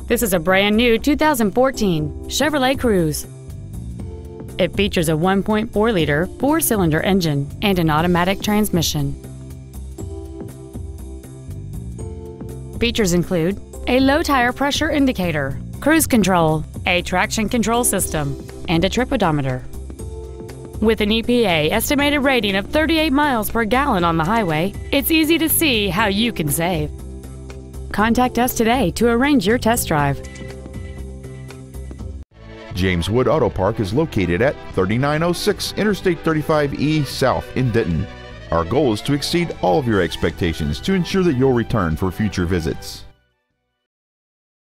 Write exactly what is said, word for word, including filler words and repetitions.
This is a brand new two thousand fourteen Chevrolet Cruze. It features a one point four liter four-cylinder engine and an automatic transmission. Features include a low tire pressure indicator, cruise control, a traction control system, and a trip odometer. With an E P A estimated rating of thirty-eight miles per gallon on the highway, it's easy to see how you can save. Contact us today to arrange your test drive. James Wood Auto Park is located at thirty-nine oh six Interstate thirty-five E South in Denton. Our goal is to exceed all of your expectations to ensure that you'll return for future visits.